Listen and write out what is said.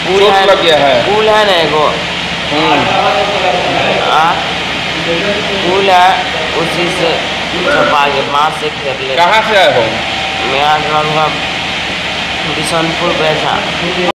पुल है, लग गया है। पुल है ना एगो, पुल है, उसी से चपा के माँ से घेर ले। कहाँ से आए हो? मैं आज बिशनपुर बैठा।